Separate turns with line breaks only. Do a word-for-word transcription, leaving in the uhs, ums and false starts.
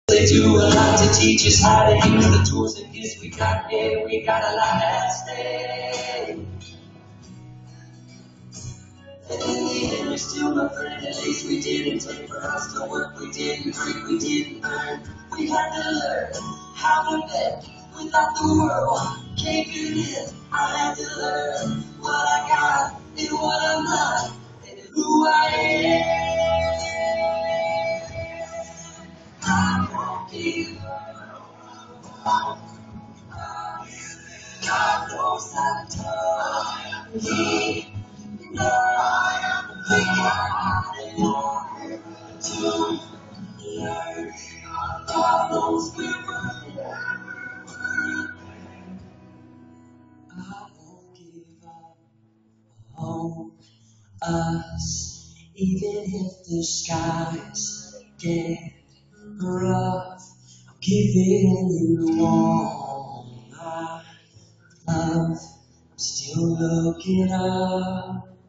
They do a lot to teach us how to use the tools and gifts we got here. We got a lot at stake. And in the end, we're still not friends. At least we didn't take for us to work. We didn't drink, we didn't earn. We had to learn how to bet without the world caving in. I had to learn what I got and what I'm not and who I am. I won't give up. God knows I'm tough. He knows we got it all to learn. God knows we're worth it. I won't give up on us, even if the skies get rough. I'm giving you all my love. I'm still looking up.